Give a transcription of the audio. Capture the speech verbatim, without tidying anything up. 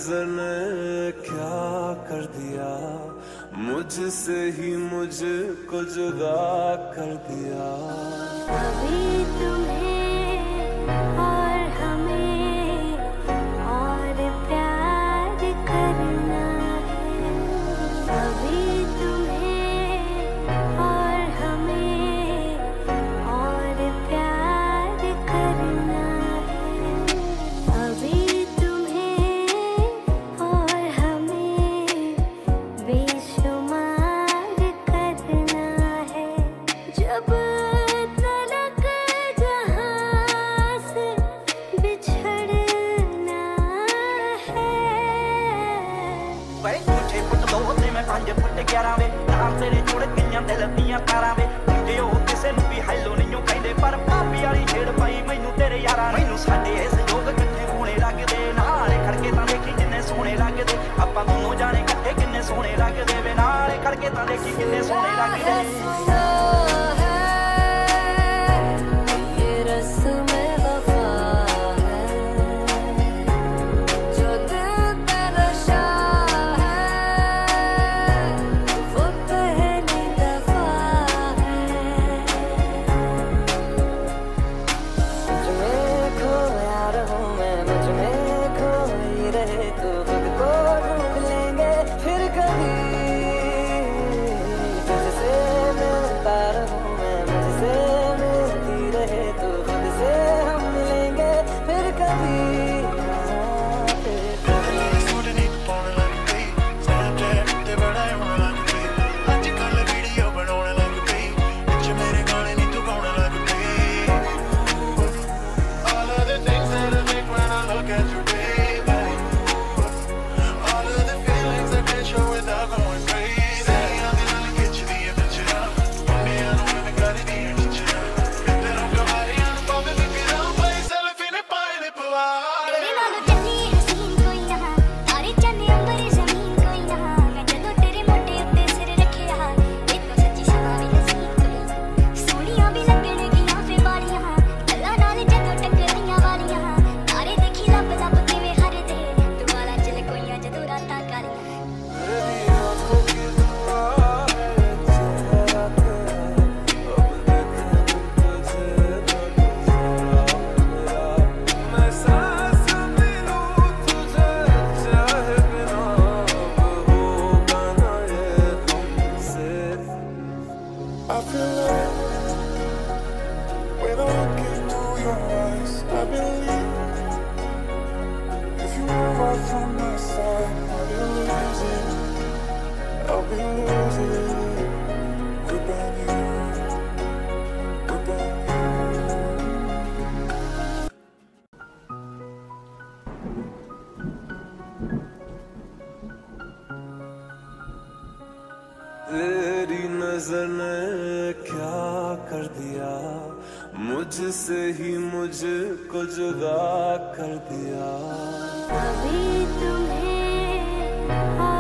नजर ने क्या कर दिया, मुझसे ही मुझको जुदा कर दिया। अभी तुम्हें और हमें और प्यार करना है, अभी तुम्हें और हमें और प्यार करना है, अभी तुम्हें और हमें बेशुमार करना है। जब तलक जहां से बिछड़ना है। वे मुझे फुट दो ते मैं पंज फुट ग्यारह वे, नाम तेरे जोड़ कियां दिल दियां तारां वे। जे ओ किसे नूं भी हैलो नहीं ओ कहंदे, पर भाभी वाली छेड़ पाई मैनू तेरे यारां। मैनू साडे इस योग किथे होने लगदे, नाले खड़के तां देखी किन्ने सोहणे लगदे। आपां दोनों जाने इकट्ठे किन्ने सोहणे लगदे वे, नाले खड़के तां देखी किन्ने सोहणे लगदे। तेरी नजर ने क्या कर दिया, मुझसे ही मुझको जुदा कर दिया। अभी तुम्हें